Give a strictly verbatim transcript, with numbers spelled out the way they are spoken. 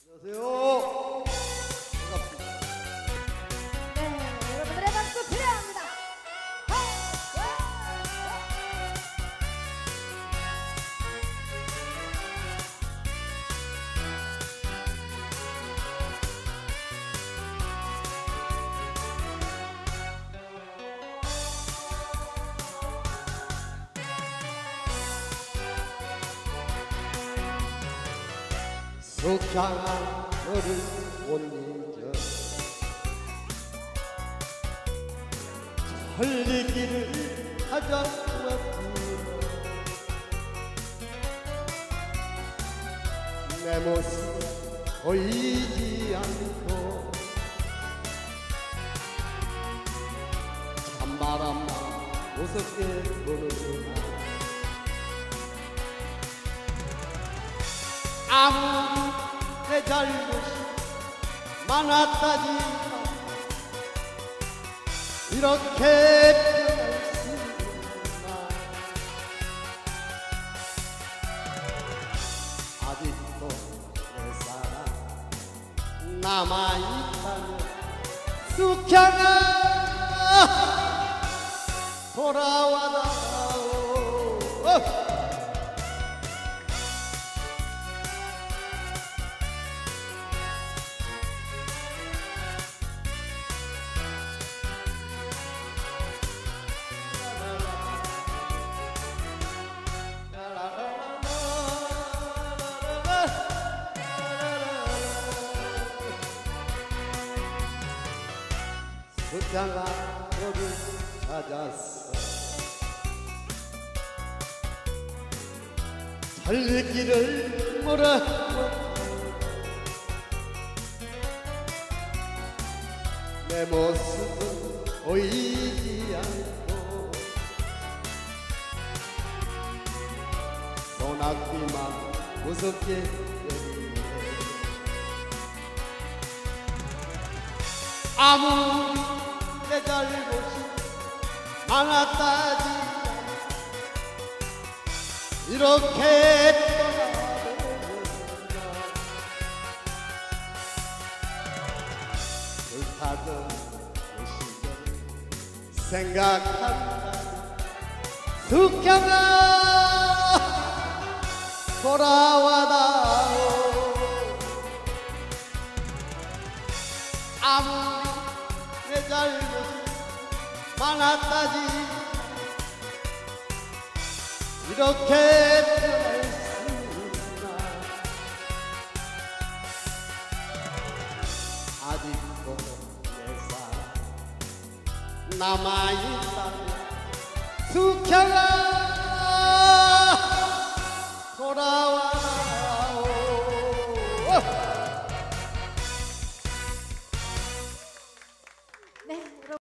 안녕하세요. 반갑습니다. 네, 여러분들의 박수 필요합니다. 속향한 너를 못 잊어 천리길을 찾아왔구나. 내 모습 보이지 않고 찬바람만 무섭게 부는구나. 아무리 내 잘못이 많았다지만 이렇게 변할 수 있나. 아직도 내 사랑 남아있다면 숙향아 돌아와다오. 숙향아 너를 찾았어. 살길을 몰아 내 모습은 보이지 않고 소낙비만 무섭게 여기네. 아무리 내 잘못이 많았다지 이렇게 떠나버렸나. 불타던 그 시절 생각한다. 숙향아 돌아와다오. 아무리 내 잘못이 많았다지 이렇게 변할 수 있나. 아직도 내 사랑 남아있다면 숙향아